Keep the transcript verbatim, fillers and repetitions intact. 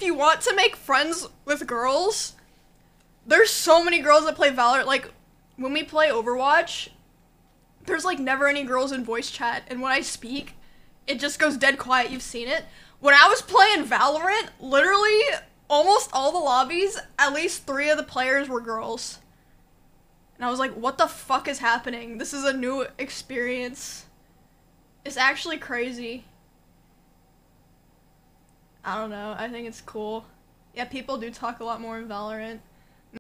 you want to make friends with girls, there's so many girls that play Valorant. Like, when we play Overwatch, there's like never any girls in voice chat, and when I speak, it just goes dead quiet. You've seen it. When I was playing Valorant, literally almost all the lobbies, at least three of the players were girls. And I was like, what the fuck is happening? This is a new experience. It's actually crazy. I don't know. I think it's cool. Yeah, people do talk a lot more in Valorant.